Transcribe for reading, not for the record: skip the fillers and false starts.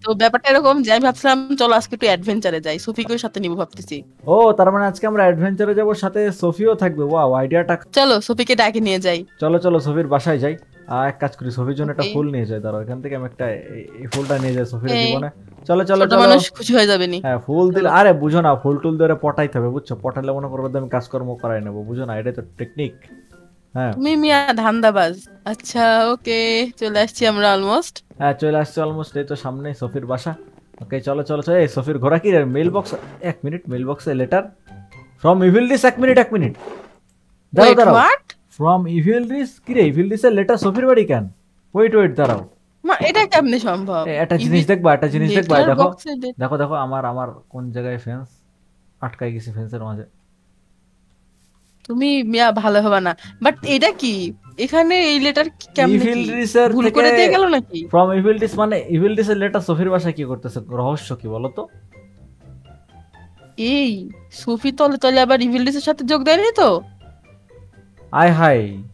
তো ব্যাপারটা এরকম যে আমি ভাবছিলাম চলো আজকে একটু অ্যাডভেঞ্চারে যাই, সোফিকেও সাথে নিবো ভাবতেছি। ও তার মানে আজকে আমরা অ্যাডভেঞ্চারে যাব, সাথে সোফিও থাকবে, ওয়াও আইডিয়াটা। চলো সোফিকে ডাকে নিয়ে যাই। চলো চলো সোফির বাসায় যাই। এক কাজ করি, সোফির জন্য একটা ওকে। ফুল নিয়ে যাই, দাঁড়াও এখান থেকে আমি একটা এই ফুলটা নিয়ে যাই সোফির এ, জীবনে। চলো চলো ছোট চলো। মানুষ খুশি হয়ে যাবে নি। হ্যাঁ ফুল দিলে, চলো। আরে বুঝো না, ফুল টুল ধরে পটাইতে হবে বুঝছো, পটালে মনে করবো যে আমি কাজকর্ম করাই নেবো, বুঝো না, এটাই তো টেকনিক। হ্যাঁ। তুমি মিয়া ধান্দাবাজ। আচ্ছা, ওকে, চলে আসছি আমরা অলমোস্ট। হ্যাঁ চলে আসছে অলমোস্ট, এই তো সামনে সোফির বাসা। ওকে চলো চলো চলো, এই সোফির ঘোরা কি মেল বক্স। এক মিনিট, মেল বক্সে লেটার ফ্রম ইভিল ডিস, এক মিনিট এক মিনিট, দাঁড়াও ওয়েট, দাঁড়াও। হোয়াট? ফ্রম ইভিল ডিস, কি রে ইভিল ডিসের লেটার সোফির বাড়ি কেন? ওয়েট ওয়েট দাঁড়াও। এটা কেমনে সম্ভব? একটা জিনিস ইভি দেখবা, একটা জিনিস দেখবা, লেটার দেখো বক্সে? দেখো দেখো, আমার আমার কোন জায়গায় ফেন্স আটকাই গেছি, ফেন্সের মাঝে। তুমি মিয়া ভালো হবে না। বাট এটা কি? এখানে এই লেটার কেমনে ইভিল কি? ডিসের ভুল থেকে, করে দিয়ে গেল নাকি? ফ্রম ইভিল ডিস মানে ইভিল ডিসের লেটার সোফির বাসায় কি করতেছে, রহস্য কি বলো তো? এই, সুফি তলে তলে আবার ইভিলিসের সাথে যোগ দেয়নি তো? আয় হাই,